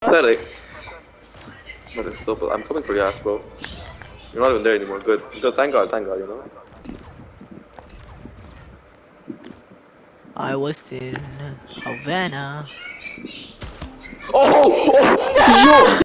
pathetic. That is so. I'm coming for your ass, bro. You're not even there anymore. Good. Good. Thank God. Thank God. You know. I was in Havana. Oh! Oh! Yo!